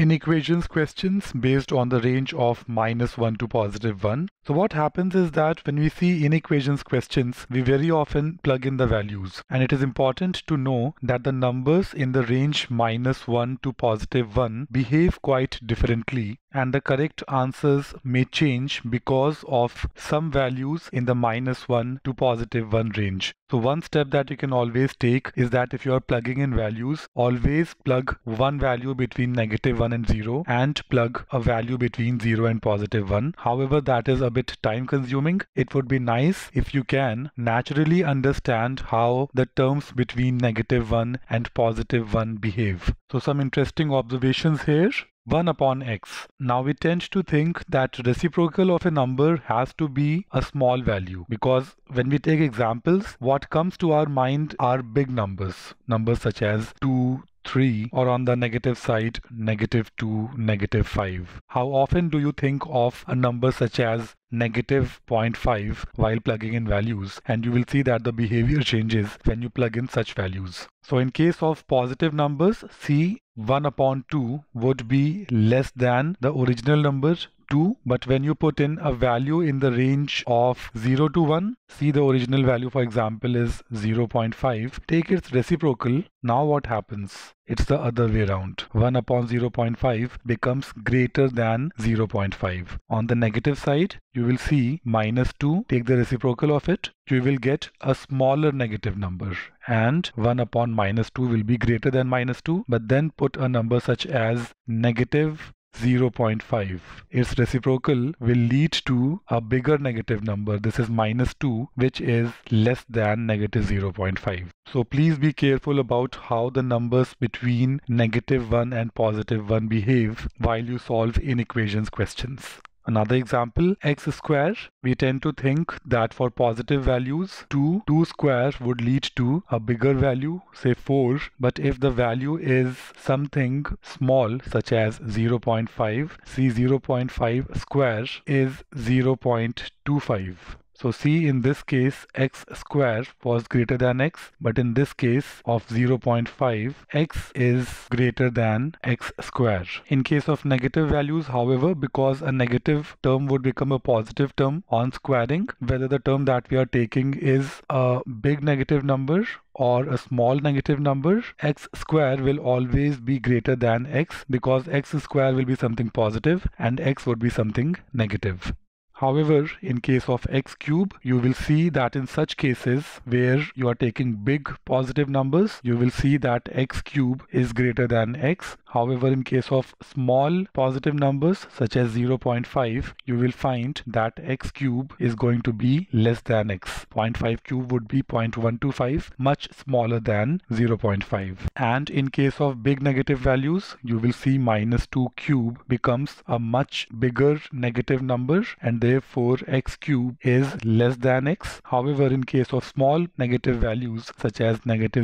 inequations questions based on the range of -1 to +1. So what happens is that when we see inequations questions, we very often plug in the values. And it is important to know that the numbers in the range -1 to +1 behave quite differently, and the correct answers may change because of some values in the -1 to +1 range. So one step that you can always take is that if you are plugging in values, always plug one value between -1 and 0 and plug a value between 0 and +1. However, that is a bit time consuming. It would be nice if you can naturally understand how the terms between -1 and +1 behave. So some interesting observations here. 1 upon x. Now we tend to think that reciprocal of a number has to be a small value, because when we take examples, what comes to our mind are big numbers. Numbers such as 2, 3, or on the negative side, -2, -5. How often do you think of a number such as -0.5 while plugging in values? And you will see that the behavior changes when you plug in such values. So in case of positive numbers, see 1 upon 2 would be less than the original number 2, but when you put in a value in the range of 0 to 1, see the original value for example is 0.5, take its reciprocal. Now what happens? It's the other way around. 1 upon 0.5 becomes greater than 0.5. On the negative side, you will see -2, take the reciprocal of it, you will get a smaller negative number, and 1 upon -2 will be greater than -2, but then put a number such as -0.5. Its reciprocal will lead to a bigger negative number. This is -2, which is less than -0.5. So please be careful about how the numbers between -1 and +1 behave while you solve inequations questions. Another example, x square. We tend to think that for positive values, 2 square would lead to a bigger value, say 4. But if the value is something small, such as 0.5, see 0.5 square is 0.25. So see, in this case, x square was greater than x, but in this case of 0.5, x is greater than x square. In case of negative values, however, because a negative term would become a positive term on squaring, whether the term that we are taking is a big negative number or a small negative number, x square will always be greater than x, because x square will be something positive and x would be something negative. However, in case of x cube, you will see that in such cases where you are taking big positive numbers, you will see that x cube is greater than x. However, in case of small positive numbers such as 0.5, you will find that x cube is going to be less than x. 0.5 cube would be 0.125, much smaller than 0.5. And in case of big negative values, you will see -2 cube becomes a much bigger negative number, and therefore x cube is less than x. However, in case of small negative values such as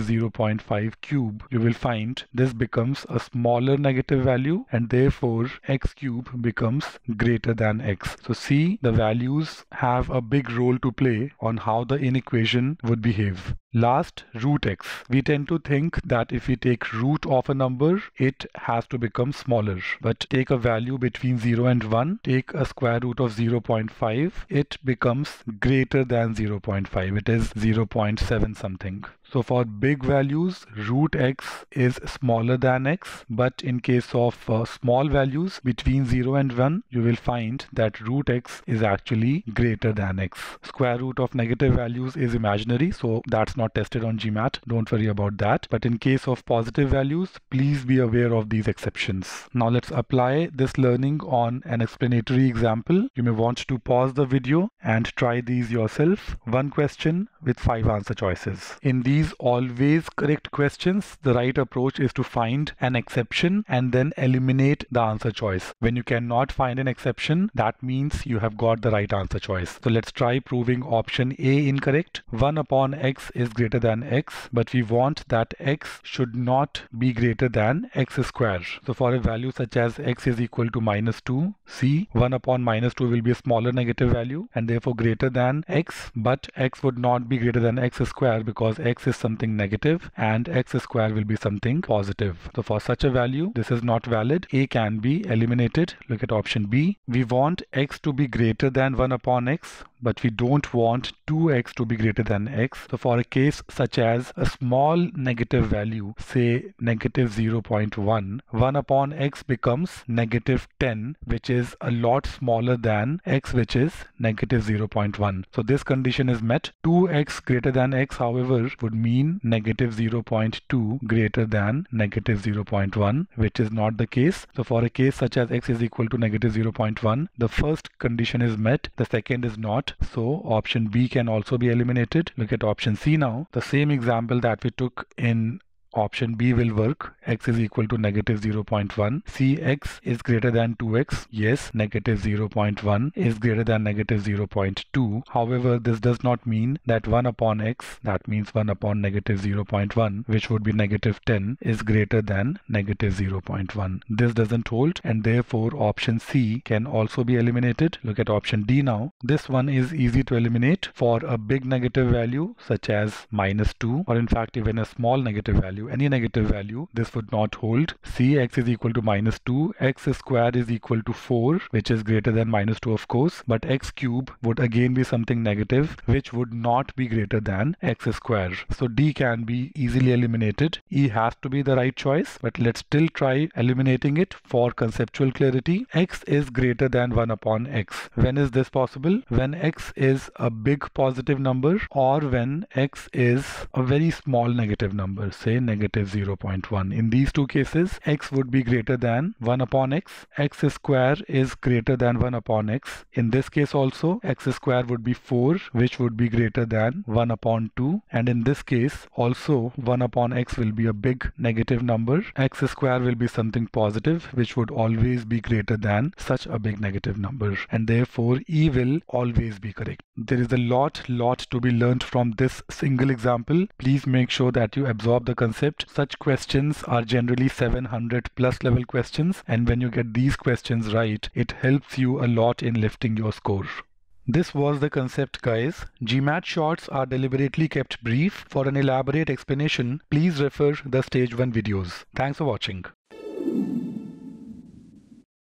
-0.5 cube, you will find this becomes a smaller negative value, and therefore x cube becomes greater than x. So see, the values have a big role to play on how the inequation would behave. Last, root x. We tend to think that if we take root of a number, it has to become smaller. But take a value between 0 and 1, take a square root of 0.5, it becomes greater than 0.5. It is 0.7 something. So for big values, root x is smaller than x, but in case of small values between 0 and 1, you will find that root x is actually greater than x. Square root of negative values is imaginary, so that's not tested on GMAT. Don't worry about that. But in case of positive values, please be aware of these exceptions. Now let's apply this learning on an explanatory example. You may want to pause the video and try these yourself. One question with 5 answer choices. In these always correct questions, the right approach is to find an exception and then eliminate the answer choice. When you cannot find an exception, that means you have got the right answer choice. So let's try proving option A incorrect. 1 upon x is greater than x, but we want that x should not be greater than x square. So for a value such as x is equal to -2, see, 1 upon -2 will be a smaller negative value and therefore greater than x, but x would not be greater than x square because x is something negative and x square will be something positive. So for such a value, this is not valid. A can be eliminated. Look at option B. We want x to be greater than 1 upon x, but we don't want 2x to be greater than x. So for a case such as a small negative value, say negative 0.1, 1 upon x becomes negative 10, which is a lot smaller than x, which is negative 0.1. So this condition is met. 2x greater than x, however, would mean negative 0.2 greater than negative 0.1, which is not the case. So for a case such as x is equal to negative 0.1, the first condition is met, the second is not. So option B can also be eliminated. Look at option C now. The same example that we took in option B will work. X is equal to negative 0.1. See, x is greater than 2x. Yes, negative 0.1 is greater than negative 0.2. However, this does not mean that 1 upon x, that means 1 upon negative 0.1, which would be negative 10, is greater than negative 0.1. This doesn't hold, and therefore option C can also be eliminated. Look at option D now. This one is easy to eliminate. For a big negative value such as minus 2, or in fact even a small negative value, any negative value, this would not hold. See, x is equal to minus 2, x square is equal to 4, which is greater than minus 2 of course, but x cube would again be something negative, which would not be greater than x square. So D can be easily eliminated. E has to be the right choice, but let's still try eliminating it for conceptual clarity. X is greater than 1 upon x. When is this possible? When x is a big positive number, or when x is a very small negative number, say negative 0.1. In these two cases, x would be greater than 1 upon x. X square is greater than 1 upon x. In this case also, x square would be 4, which would be greater than 1 upon 2. And in this case also, 1 upon x will be a big negative number. X square will be something positive, which would always be greater than such a big negative number. And therefore, E will always be correct. There is a lot to be learned from this single example. Please make sure that you absorb the concept. Such questions are generally 700 plus level questions, and when you get these questions right, it helps you a lot in lifting your score. This was the concept, guys. GMAT shorts are deliberately kept brief. For an elaborate explanation, please refer the stage 1 videos. Thanks for watching.